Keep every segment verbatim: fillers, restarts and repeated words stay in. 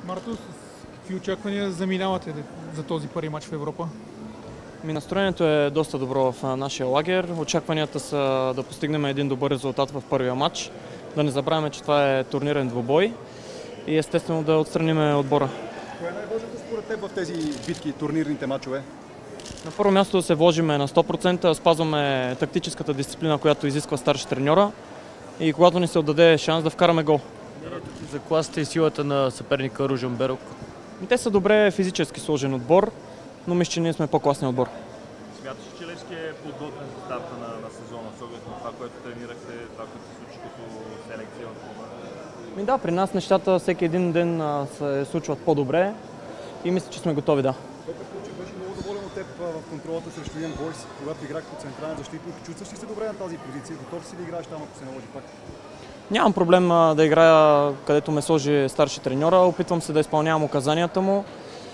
Марто, с какви очаквания заминавате за този първи мач в Европа? Ми настроението е доста добро в нашия лагер. Очакванията са да постигнем един добър резултат в първия матч. Да не забравяме, че това е турнирен двубой и естествено да отстраним отбора. Кое е най-важното според теб в тези битки, турнирните мачове? На първо място да се вложиме на сто процента, спазваме тактическата дисциплина, която изисква старши треньора и когато ни се отдаде шанс да вкараме гол. За класата и силата на съперника Ружен Берог? Те са добре физически сложен отбор, но мисля, че ние сме по-класният отбор. Смяташ, че Левски е подготвен за старта на, на сезона, с оглед на това, което тренирахте, това, което се случи като селекция в клуба? Ми да, при нас нещата всеки един ден а, се случват по-добре и мисля, че сме готови, да. Петър Кулчев беше много доволен от теб в контролата срещу Young Boys, когато играх по централен защитник. Чувстваш ли се добре на тази позиция? Готов си ли играеш там, ако се наложи пак? Нямам проблем а, да играя където ме сложи старши треньора. Опитвам се да изпълнявам указанията му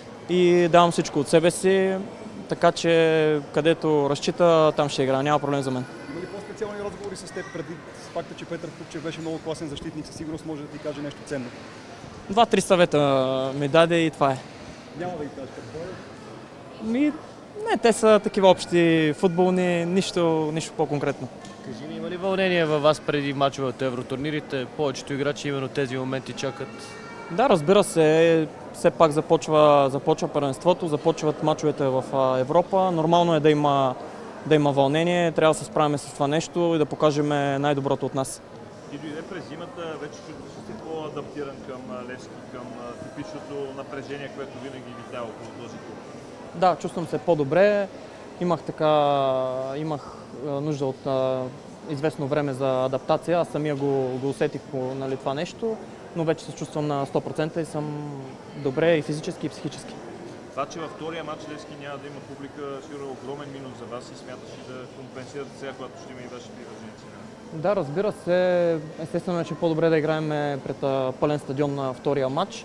и давам всичко от себе си, така че където разчита, там ще играя. Няма проблем за мен. Има ли по-специални разговори с теб преди факта, че Петър Кулчев беше много класен защитник, със сигурност може да ти каже нещо ценно? Два-три съвета ми даде и това е. Няма да ги кажеш какво е? Ми, не, те са такива общи футболни, нищо, нищо по-конкретно. Кажи ми, има ли вълнение във вас преди мачове от евротурнирите? Повечето играчи именно тези моменти чакат. Да, разбира се, все пак започва, започва първенството, започват мачовете в Европа. Нормално е да има, да има вълнение, трябва да се справим с това нещо и да покажем най-доброто от нас. Ти дойде през зимата, вече чувстваш си по-адаптиран към Левски, към типичното напрежение, което винаги витя около този клуб. Да, чувствам се по-добре. Имах така, имах нужда от а, известно време за адаптация. Аз самия го, го усетих по нали, това нещо, но вече се чувствам на сто процента и съм добре и физически, и психически. Това, че във втория матч Левски няма да има публика, сигурно е огромен минус за вас и смяташ ли да компенсирате сега, когато ще има и ваши привърженици? Да, разбира се. Естествено е, че е по-добре да играем пред а, пълен стадион на втория матч,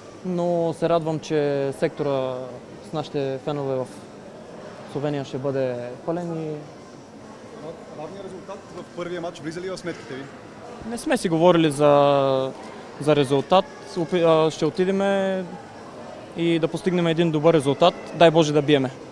но се радвам, че сектора с нашите фенове в Словения ще бъде пълен и... Равният резултат в първия матч влиза ли в сметките ви? Не сме си говорили за, за резултат. Ще отидем и да постигнем един добър резултат. Дай Боже да биеме.